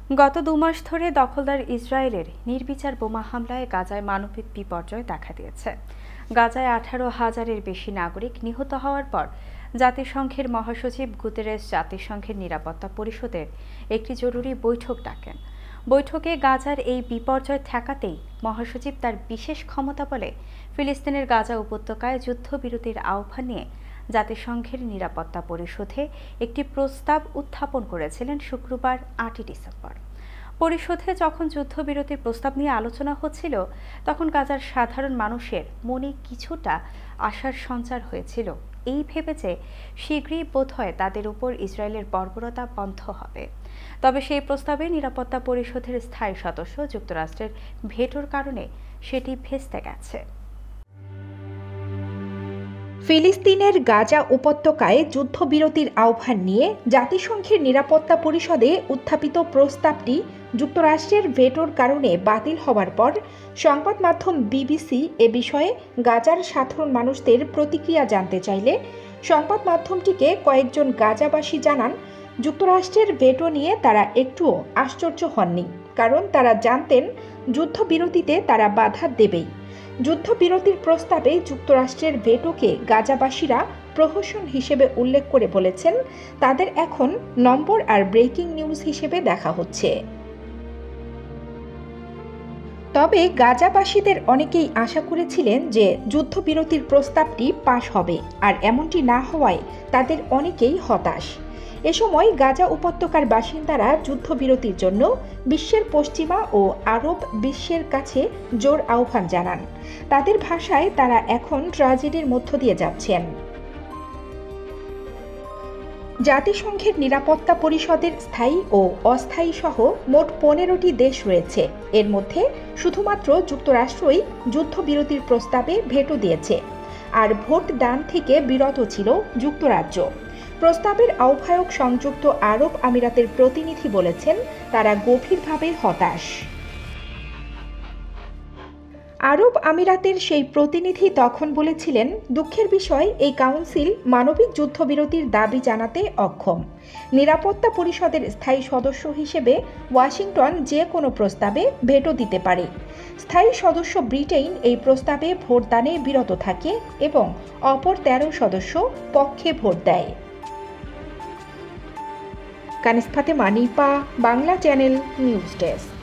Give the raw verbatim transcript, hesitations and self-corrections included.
গত দু মাস ধরে দখলদার ইসরায়েলের নির্বিচার বোমা হামলায় গাজায় মানবিক বিপর্যয় দেখা দিয়েছে। গাজায় আঠারো হাজারের বেশি নাগরিক নিহত হওয়ার পর জাতিসংঘের মহাসচিব গুতেরেস জাতিসংঘের নিরাপত্তা পরিষদের একটি জরুরি বৈঠক ডাকেন। বৈঠকে গাজার এই বিপর্যয় ঠেকাতেই মহাসচিব তার বিশেষ ক্ষমতা বলে ফিলিস্তিনের গাজা উপত্যকায় যুদ্ধবিরতির আহ্বান নিয়ে জাতিসংঘের নিরাপত্তা পরিষদে একটি প্রস্তাব উত্থাপন করেছিলেন শুক্রবার আটই ডিসেম্বর। পরিষদে যখন যুদ্ধবিরতির প্রস্তাব নিয়ে আলোচনা হচ্ছিল, তখন গাজার সাধারণ মানুষের মনে কিছুটা আশার সঞ্চার হয়েছিল, এই ভেবে যে শীঘ্রই বোধহয় তাদের উপর ইসরায়েলের বর্বরতা বন্ধ হবে। তবে সেই প্রস্তাবে নিরাপত্তা পরিষদের স্থায়ী সদস্য যুক্তরাষ্ট্রের ভেটোর কারণে সেটি ভেস্তে গেছে। ফিলিস্তিনের গাজা উপত্যকায় যুদ্ধবিরতির আহ্বান নিয়ে জাতিসংঘের নিরাপত্তা পরিষদে উত্থাপিত প্রস্তাবটি যুক্তরাষ্ট্রের ভেটোর কারণে বাতিল হওয়ার পর সংবাদ মাধ্যম বিবিসি এ বিষয়ে গাজার সাধারণ মানুষদের প্রতিক্রিয়া জানতে চাইলে সংবাদ মাধ্যমটিকে কয়েকজন গাজাবাসী জানান, যুক্তরাষ্ট্রের ভেটো নিয়ে তারা একটুও আশ্চর্য হননি, কারণ তারা জানতেন যুদ্ধবিরতিতে তারা বাধা দেবেই। যুদ্ধবিরতির প্রস্তাবে যুক্তরাষ্ট্রের ভেটোকে গাজাবাসীরা প্রহসন হিসেবে উল্লেখ করে বলেছেন, তাদের এখন নম্বর আর ব্রেকিং নিউজ হিসেবে দেখা হচ্ছে। তবে গাজাবাসীদের অনেকেই আশা করেছিলেন যে যুদ্ধবিরতির প্রস্তাবটি পাশ হবে, আর এমনটি না হওয়ায় তাদের অনেকেই হতাশ। এ সময় গাজা উপত্যকার বাসিন্দারা যুদ্ধবিরতির জন্য বিশ্বের পশ্চিমা ও আরব বিশ্বের কাছে জোর আহ্বান জানান। তাদের ভাষায় তারা এখন ট্র্যাজেডির মধ্য দিয়ে যাচ্ছেন। জাতিসংঘের নিরাপত্তা পরিষদের স্থায়ী ও অস্থায়ী সহ মোট পনেরোটি দেশ রয়েছে। এর মধ্যে শুধুমাত্র যুক্তরাষ্ট্রই যুদ্ধবিরতির প্রস্তাবে ভেটো দিয়েছে, আর ভোট দান থেকে বিরত ছিল যুক্তরাজ্য। প্রস্তাবের আহ্বায়ক সংযুক্ত আরব আমিরাতের প্রতিনিধি বলেছেন, তারা গভীরভাবে হতাশ। আরব আমিরাতের সেই প্রতিনিধি তখন বলেছিলেন, দুঃখের বিষয় এই কাউন্সিল মানবিক যুদ্ধবিরতির দাবি জানাতে অক্ষম। নিরাপত্তা পরিষদের স্থায়ী সদস্য হিসেবে ওয়াশিংটন যে কোনো প্রস্তাবে ভেটো দিতে পারে। স্থায়ী সদস্য ব্রিটেন এই প্রস্তাবে ভোটদানে বিরত থাকে এবং অপর তেরো সদস্য পক্ষে ভোট দেয়। Kaniz Fatema, Nipa, Bangla channel news desk.